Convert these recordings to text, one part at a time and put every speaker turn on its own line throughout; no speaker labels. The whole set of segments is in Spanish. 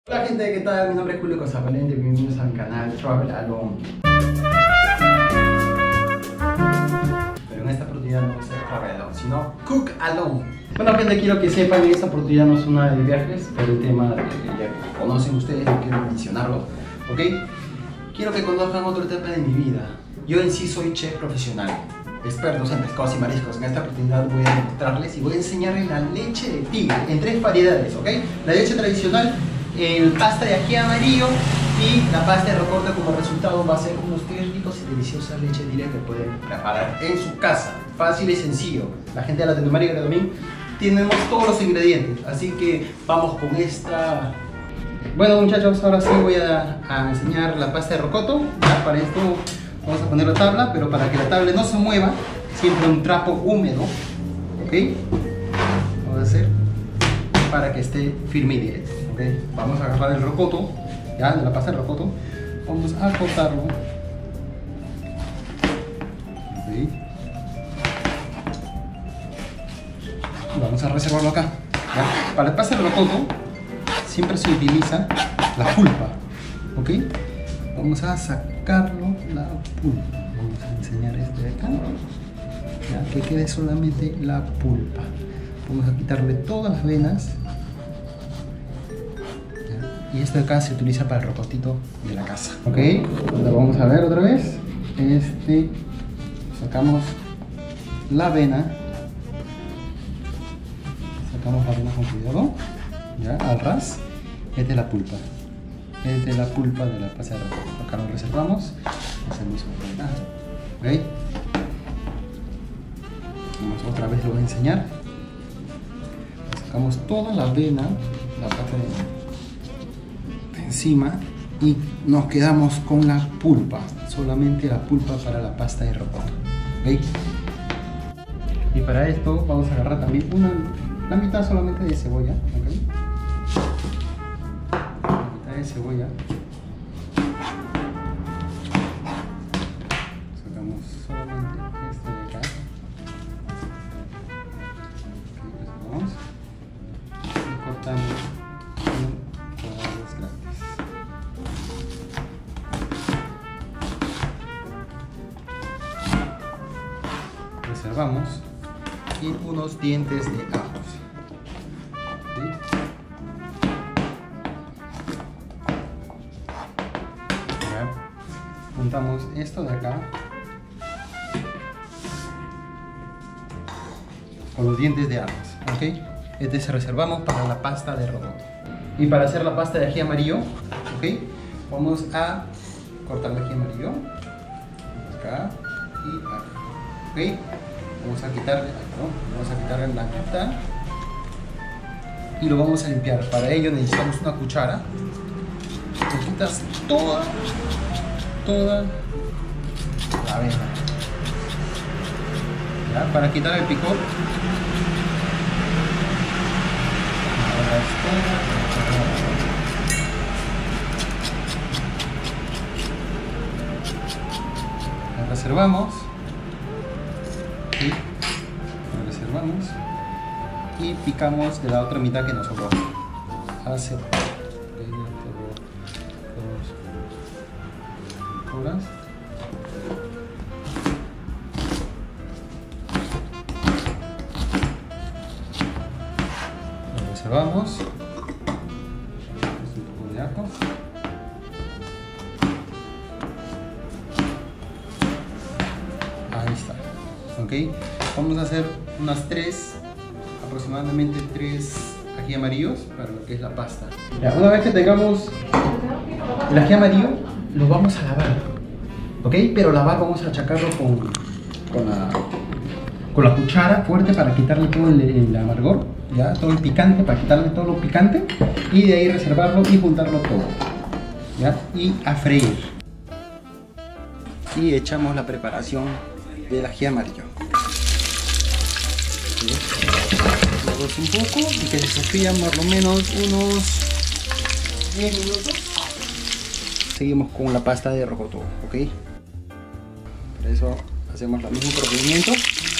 Hola gente, ¿qué tal? Mi nombre es Julio Cosapalente, bienvenidos al canal Travel Alone. Pero en esta oportunidad no va a ser Travel Alone, sino Cook Alone. Bueno gente, quiero que sepan que esta oportunidad no es una de viajes, pero el tema que ya conocen ustedes, no quiero mencionarlo, ¿ok? Quiero que conozcan otra etapa de mi vida. Yo en sí soy chef profesional, expertos en pescados y mariscos. En esta oportunidad voy a mostrarles y voy a enseñarles la leche de tigre en 3 variedades, ¿ok? La leche tradicional, el pasta de ají amarillo y la pasta de rocoto. Como resultado va a ser unos 3 ricos y deliciosa leche de tigre que pueden preparar en su casa. Fácil y sencillo. La gente de Latinoamérica también tenemos todos los ingredientes, así que vamos con esta. Bueno muchachos, ahora sí voy a enseñar la pasta de rocoto. Ya, para esto vamos a poner la tabla, pero para que la tabla no se mueva, siempre un trapo húmedo, ¿ok? Vamos a hacer para que esté firme y directo, ¿ok? Vamos a agarrar el rocoto, ya, de la pasta de rocoto, vamos a cortarlo, ¿ok? Y vamos a reservarlo acá, ¿ya? Para la pasta de rocoto siempre se utiliza la pulpa, ¿ok? Vamos a sacarlo la pulpa. Vamos a enseñar este de acá, ya, que quede solamente la pulpa. Vamos a quitarle todas las venas, ¿ya? Y esto de acá se utiliza para el rocotito de la casa, ¿ok? Ahora vamos a ver otra vez. Sacamos la vena, con cuidado, ya, al ras. Esta es la pulpa. Esta es la pulpa de la pasta de rocoto. Acá lo reservamos. Hacemos un poco, ¿ok? Vamos, otra vez lo voy a enseñar. Sacamos toda la vena, la parte de encima, y nos quedamos con la pulpa. Solamente la pulpa para la pasta de rocoto, ¿ok? Y para esto vamos a agarrar también la mitad solamente de cebolla, ¿ok? De cebolla, sacamos solamente este de acá, vamos y cortamos en cuadrados grandes. Reservamos y unos dientes de ajos. Juntamos esto de acá con los dientes de ajos, ¿ok? Este se reservamos para la pasta de rocoto. Y para hacer la pasta de ají amarillo, ¿ok? Vamos a cortar el ají amarillo acá y acá, ¿ok? Vamos a quitarle la mitad y lo vamos a limpiar. Para ello necesitamos una cuchara. Te quitas toda la vena, ¿ya? Para quitar el picor. La reservamos, ¿sí? La reservamos y picamos de la otra mitad que nos sobró. Lo reservamos. Un poco de ajo. Ahí está. Ok. Vamos a hacer aproximadamente 3 ají amarillos para lo que es la pasta. Ya, una vez que tengamos el ají amarillo, lo vamos a lavar, ¿ok? Pero lavar vamos a achacarlo con la cuchara fuerte para quitarle todo el amargor, ya, todo el picante, para quitarle todo lo picante, y de ahí reservarlo y juntarlo todo, ya, y a freír. Y echamos la preparación del ají amarillo. Un poco y que se sofrían más o menos unos 10 minutos. Seguimos con la pasta de rocoto, ¿ok? Por eso hacemos el mismo procedimiento.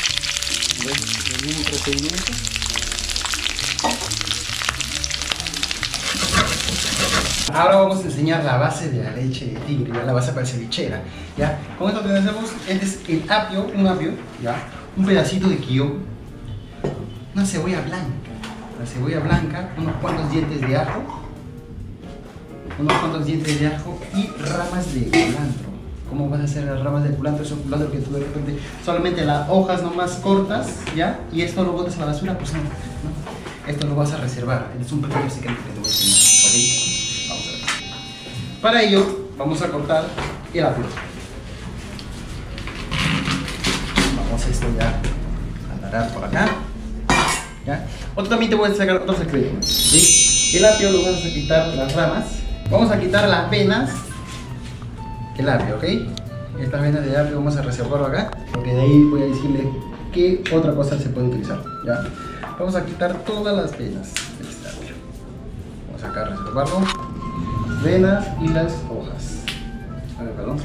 El mismo procedimiento. Ahora vamos a enseñar la base de la leche de tigre, ¿ya? La base para cevichera, ¿ya? Con esto tenemos, este es el apio, un apio, ¿ya? Un pedacito de guión, una cebolla blanca, la cebolla blanca, unos cuantos dientes de ajo, y ramas de culantro. ¿Cómo vas a hacer las ramas de culantro? Es un culantro que tú de repente solamente las hojas nomás cortas, ¿ya? Y esto lo botas a la basura, pues no, ¿no? Esto lo vas a reservar, es un pequeño secreto que te voy a enseñar, ¿ok? Vamos a ver. Para ello, vamos a cortar el apio. Vamos a esto ya a agarrar por acá, ¿ya? También te voy a sacar otro secreto, ¿sí? El apio lo vamos a quitar las ramas, vamos a quitar las venas, el apio, ¿ok? Estas venas de apio vamos a reservarlo acá, porque de ahí voy a decirle qué otra cosa se puede utilizar, ¿ya? Vamos a quitar todas las venas de este apio. Vamos a acá a reservarlo. Venas y las hojas. A ver, perdón.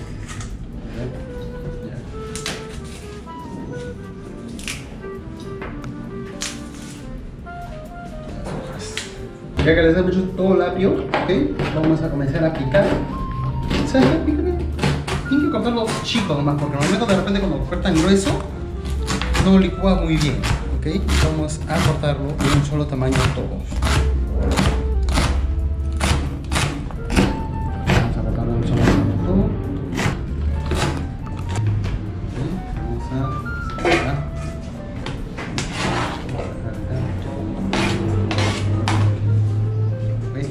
Las hojas. Ya que les hemos hecho todo el apio, ¿ok? Vamos a comenzar a picar. ¿Sabes qué? Pícale. Tienen que cortarlo chico nomás, porque normalmente de repente cuando cortan grueso no licúa muy bien. ¿Ok? Vamos a cortarlo en un solo tamaño todos. Vamos a cortarlo en un solo tamaño todo. Vamos a sacar. ¿Ves?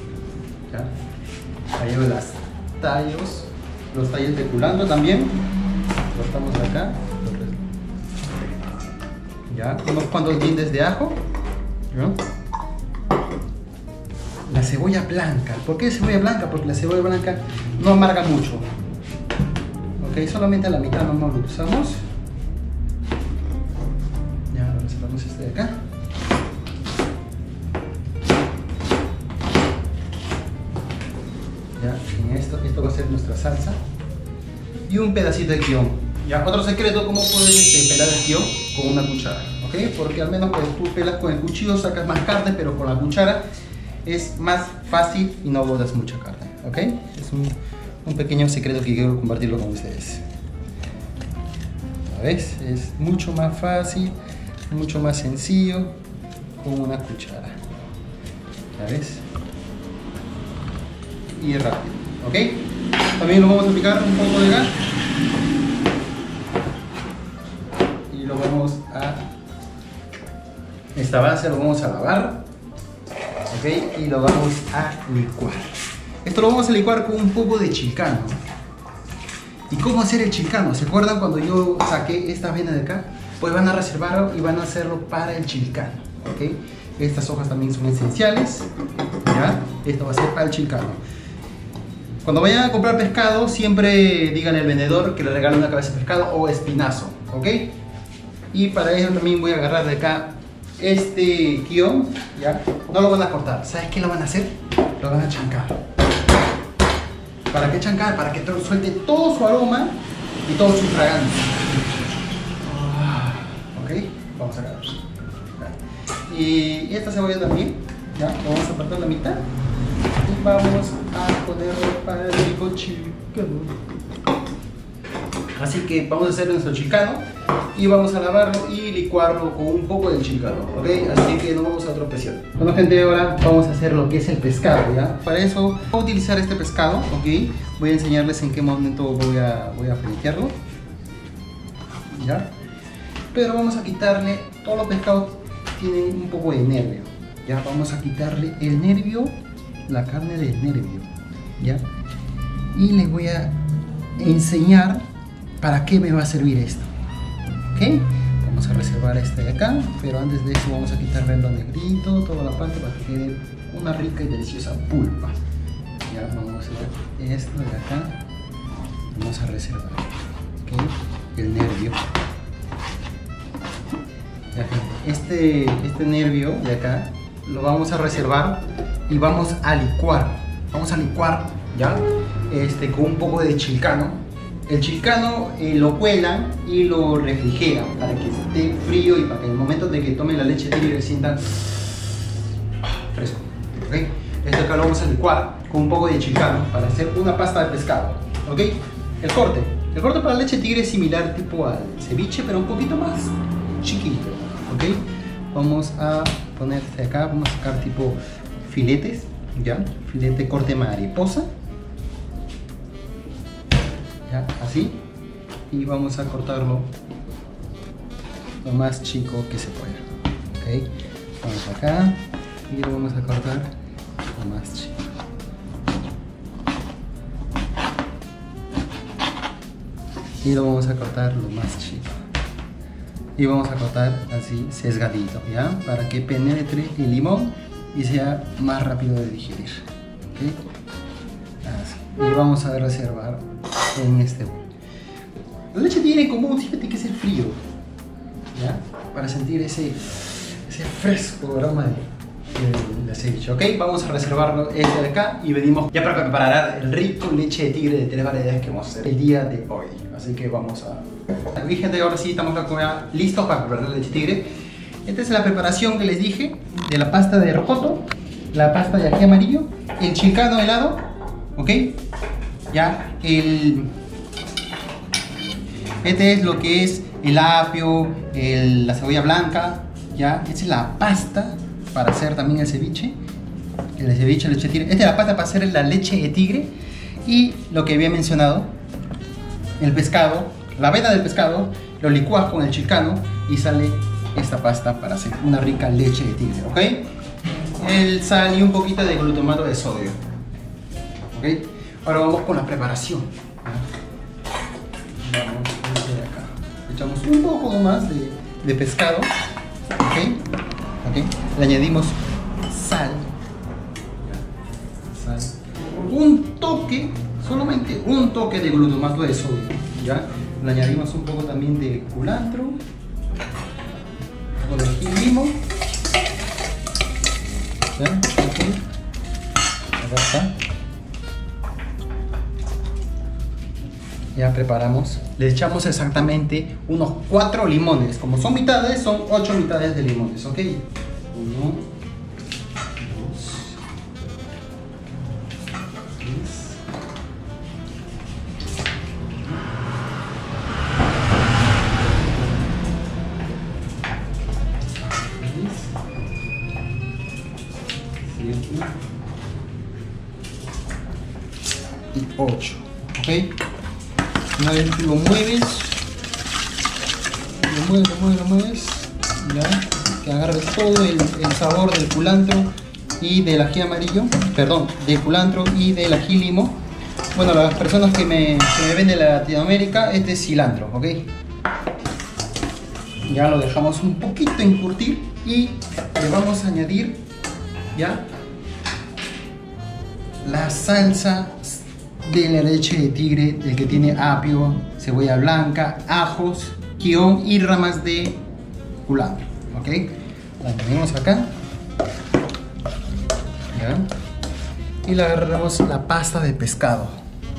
Ya. Ahí veo los tallos de culantro también. Cortamos acá. Ya, unos cuantos dientes de ajo, ¿no? La cebolla blanca. ¿Por qué cebolla blanca? Porque la cebolla blanca no amarga mucho. Ok, solamente a la mitad nomás lo usamos. Ya, ahora sacamos este de acá. Ya, en esto va a ser nuestra salsa. Y un pedacito de guión. Ya, otro secreto, cómo puedes pelar el guión con una cuchara, ¿ok? Porque al menos cuando tú pelas con el cuchillo sacas más carne, pero con la cuchara es más fácil y no botas mucha carne, ¿ok? Es un pequeño secreto que quiero compartirlo con ustedes. ¿Ves? Es mucho más fácil, mucho más sencillo con una cuchara. ¿Ya ves? Y rápido, ¿ok? También lo vamos a picar un poco de gas. Y lo vamos a... Esta base lo vamos a lavar, ¿ok? Y lo vamos a licuar. Esto lo vamos a licuar con un poco de chilcano. ¿Y cómo hacer el chilcano? ¿Se acuerdan cuando yo saqué esta avena de acá? Pues van a reservarlo y van a hacerlo para el chilcano, ¿ok? Estas hojas también son esenciales, ¿ya? Esto va a ser para el chilcano. Cuando vayan a comprar pescado, siempre digan al vendedor que le regale una cabeza de pescado o espinazo, ¿ok? Y para ello también voy a agarrar de acá este guión, ¿ya? No lo van a cortar. ¿Sabes qué lo van a hacer? Lo van a chancar. ¿Para qué chancar? Para que suelte todo su aroma y todo su fragancia. ¿Ok? Vamos a agarrar. Y esta cebolla también, ¿ya? Lo vamos a apartar la mitad. Y vamos a ponerlo para el chilcano. Así que vamos a hacer nuestro chilcano y vamos a lavarlo y licuarlo con un poco de chilcano, ¿ok? Así que no vamos a otra presión. Bueno, gente, ahora vamos a hacer lo que es el pescado, ¿ya? Para eso voy a utilizar este pescado, ¿ok? Voy a enseñarles en qué momento voy a filetearlo, ¿ya? Pero vamos a quitarle, todos los pescados tienen un poco de nervio, ¿ya? Vamos a quitarle el nervio, la carne del nervio, ¿ya? Y les voy a enseñar para qué me va a servir esto, ¿ok? Vamos a reservar este de acá, pero antes de eso vamos a quitarle lo negrito, toda la parte para que quede una rica y deliciosa pulpa. Ya vamos a hacer esto de acá, vamos a reservar, ¿ok? El nervio. Ya, este nervio de acá lo vamos a reservar y vamos a licuar, ¿ya? Con un poco de chilcano. El chilcano lo cuelan y lo refrigeran para que esté frío y para que en el momento de que tomen la leche tigre sientan fresco, ¿ok? Esto acá lo vamos a licuar con un poco de chilcano para hacer una pasta de pescado, ¿ok? El corte para la leche de tigre es similar tipo al ceviche, pero un poquito más chiquito, ¿ok? Vamos a poner acá, vamos a sacar tipo filetes, ¿ya? Filete corte mariposa, ¿ya? Así, y vamos a cortarlo lo más chico que se pueda, ¿ok? Vamos acá y lo vamos a cortar lo más chico. Y lo vamos a cortar lo más chico. Y vamos a cortar así sesgadito, ¿ya? Para que penetre el limón y sea más rápido de digerir, ¿ok? Así. Y vamos a reservar en este bol. La leche tiene como tiene que ser frío, ¿ya? Para sentir ese fresco aroma de ceviche, ¿ok? Vamos a reservarlo este de acá y venimos ya para preparar el rico leche de tigre de 3 variedades que vamos a hacer el día de hoy. Así que vamos a... Mi gente, ahora sí estamos listos para preparar la leche de tigre. Esta es la preparación que les dije de la pasta de rocoto, la pasta de ají amarillo, el chilcano helado, ¿ok? Ya, este es lo que es el apio, la cebolla blanca, ya. Esta es la pasta para hacer también el ceviche leche de tigre. Esta es la pasta para hacer la leche de tigre. Y lo que había mencionado, el pescado, la vena del pescado, lo licúas con el chilcano y sale esta pasta para hacer una rica leche de tigre, ¿ok? El sal y un poquito de glutamato de sodio, ¿ok? Ahora vamos con la preparación. Vamos desde acá. Echamos un poco más de pescado, ¿ok? Le añadimos sal, un toque, solamente un toque de glutamato de sodio, ¿ya? Le añadimos un poco también de culantro, un poco de ají limo, ¿ya? Okay. Acá está. Ya preparamos, le echamos exactamente unos 4 limones, como son mitades, son 8 mitades de limones, ¿ok? 1, 2, 3, 7 y 8, ¿ok? Una vez lo mueves, lo mueves, ya, que agarre todo el sabor del culantro y del ají amarillo, perdón, del culantro y del ají limo. Bueno, las personas que me ven de Latinoamérica, este es cilantro, ¿ok? Ya lo dejamos un poquito encurtir y le vamos a añadir ya la salsa de la leche de tigre, el que tiene apio, cebolla blanca, ajos, guión y ramas de culantro, ¿ok? La ponemos acá, ¿ya? Y le agarramos la pasta de pescado,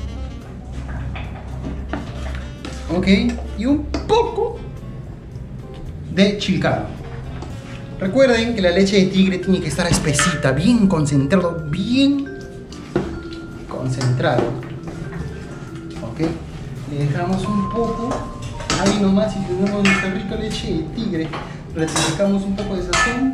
¿ok? Y un poco de chilcano. Recuerden que la leche de tigre tiene que estar espesita, bien concentrado, ¿ok? Le dejamos un poco ahí nomás y tenemos nuestra rica leche de tigre. Le sacamos un poco de sazón.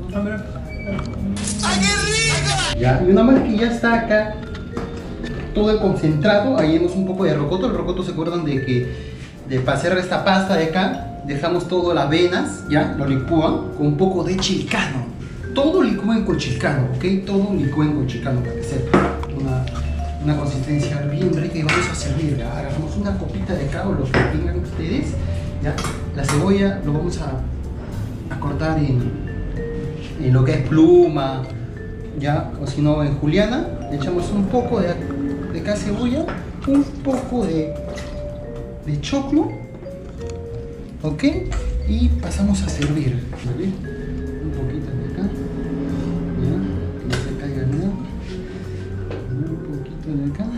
¡Ay, qué rico! Ya, y una vez que ya está acá todo el concentrado, ahí vemos un poco de rocoto. El rocoto, se acuerdan de que para hacer esta pasta de acá, dejamos todo las venas, ya, lo licúan con un poco de chilcano. Todo licúen con chilcano, ¿ok? Todo licúen con chilcano para que sepa una consistencia bien rica. Y vamos a servir, ¿ya? Agarramos una copita de cava, lo que tengan ustedes, ¿ya? La cebolla lo vamos a cortar en lo que es pluma, ¿ya? O si no en juliana. Le echamos un poco de cada cebolla, un poco de choclo, ¿ok? Y pasamos a servir, ¿vale? Un poquito de acá, ¿ya? Que no se caiga nada. Un poquito de acá.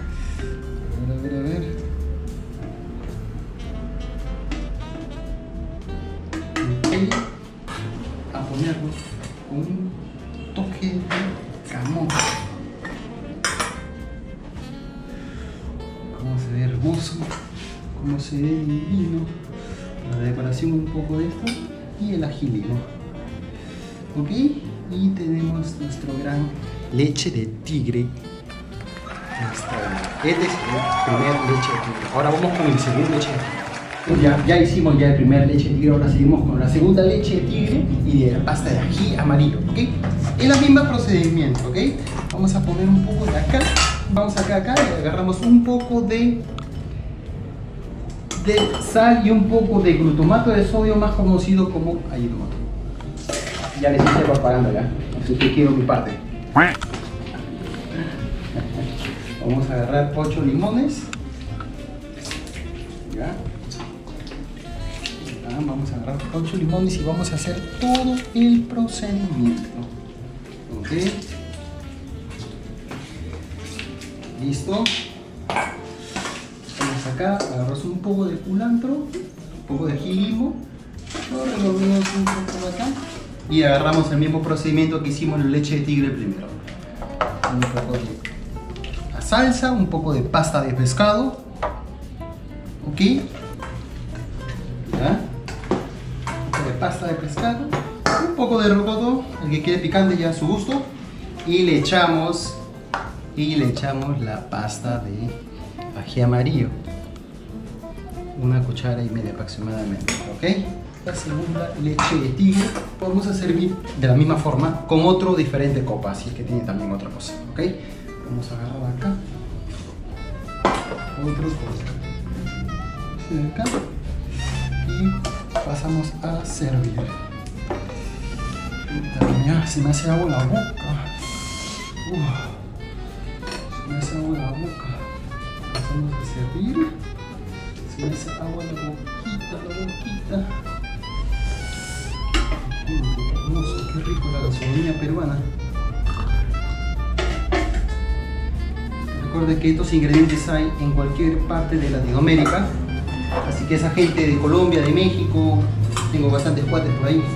A ver. Ok. A ponerlo un toque de camote. hermoso, como se ve divino. La decoración un poco de esto y el ají limo. Ok, y tenemos nuestro gran leche de tigre. Este es el primer leche de tigre. Ahora vamos con el segundo leche de tigre. Ya hicimos ya el primer leche de tigre, ahora seguimos con la segunda leche de tigre y de la pasta de ají amarillo, ¿ok? Es la misma procedimiento, ¿ok? Vamos a poner un poco de acá, vamos acá y agarramos un poco de sal y un poco de glutamato de sodio, más conocido como ayunomoto. Ya les hice propaganda ya, así que quiero mi parte. Vamos a agarrar 8 limones. ¿Ya? Vamos a agarrar 8 limones y vamos a hacer todo el procedimiento. Ok. Listo. Vamos acá, agarramos un poco de culantro, un poco de ají limo, lo revolvemos un poco acá y agarramos el mismo procedimiento que hicimos en la leche de tigre primero. Un poco de la salsa, un poco de pasta de pescado. Ok. ¿Ya? De pasta de pescado, un poco de rocoto, el que quiere picante ya a su gusto, y le echamos la pasta de ají amarillo, una cuchara y media aproximadamente, ¿ok? La segunda leche de tigre vamos a servir de la misma forma con otro diferente copa, así que tiene también otra cosa, ¿ok? Vamos a agarrar acá otro cosa de acá y pasamos a servir. Ya, se me hace agua en la boca. Se me hace agua en la boca. Pasamos a servir. Se me hace agua en la boquita. Qué hermoso, qué rico la gastronomía peruana. Recuerden que estos ingredientes hay en cualquier parte de Latinoamérica. Así que esa gente de Colombia, de México, tengo bastantes cuates por ahí,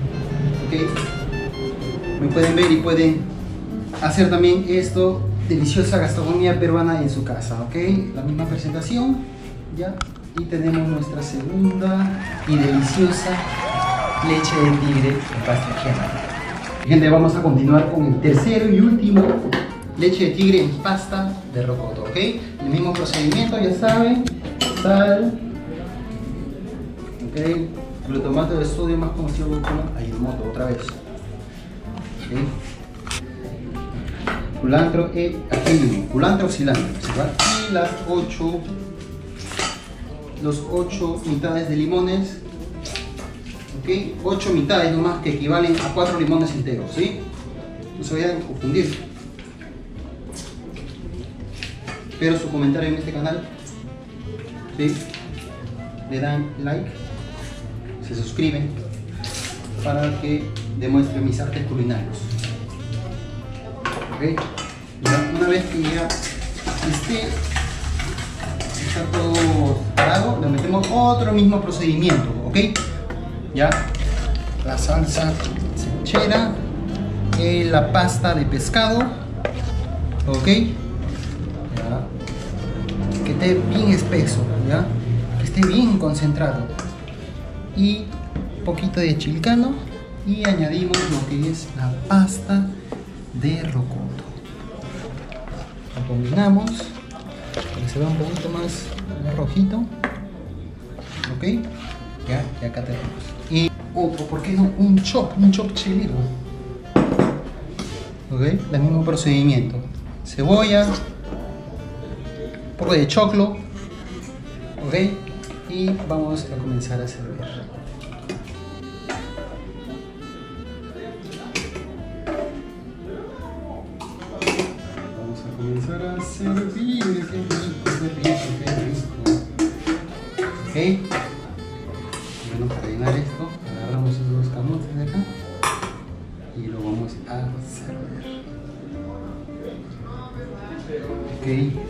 ¿ok? Me pueden ver y pueden hacer también esto, deliciosa gastronomía peruana en su casa, ¿ok? La misma presentación, ya, y tenemos nuestra segunda y deliciosa leche de tigre en pasta de ají amarillo. Gente, vamos a continuar con el tercero y último leche de tigre en pasta de rocoto, ¿ok? El mismo procedimiento, ya saben. Sal, okay, glutamato de sodio, más conocido como ayunomoto, otra vez, okay. Culantro y ají limo, culantro o cilantro, y los 8 mitades de limones, okay. 8 mitades nomás, que equivalen a 4 limones enteros, ¿sí? No se vayan a confundir. Espero su comentario en este canal. ¿Sí? Le dan like, se suscriben para que demuestre mis artes culinarios. ¿Okay? Ya, una vez que ya está todo parado, le metemos otro mismo procedimiento, ¿ok? Ya la salsa cevichera, la pasta de pescado, ¿ok? Que esté bien espeso, ¿ya? Que esté bien concentrado, y un poquito de chilcano, y añadimos lo que es la pasta de rocoto. Lo combinamos para que se vea un poquito más rojito, ok, ya, y acá tenemos, y otro, ¿por qué no? Un chop chileno, ok, el mismo procedimiento, cebolla, un poco de choclo, ok, y vamos a comenzar a servir. Vamos a comenzar a servir, qué rico, ok. Bueno, para llenar esto, agarramos esos dos camotes de acá y lo vamos a servir, ok.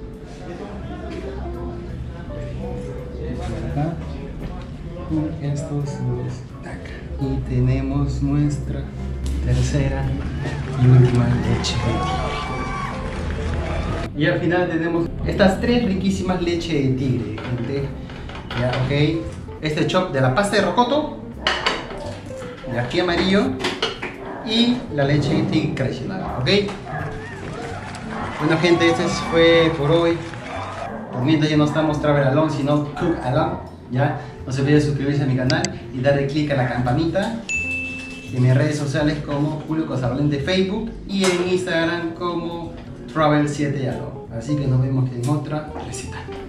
Acá, y estos dos acá, y tenemos nuestra tercera y última leche de tigre. Y al final tenemos estas 3 riquísimas leche de tigre, gente. Ya, ok. Este chop de la pasta de rocoto, el ají amarillo y la leche de tigre tradicional, ok. Bueno, gente, este fue por hoy. Por mientras ya no estamos travel alone, sino cook alone. Ya, no se olviden suscribirse a mi canal y darle click a la campanita. En mis redes sociales como Julio Cosavalente Facebook y en Instagram como Travel7alone. Así que nos vemos en otra receta.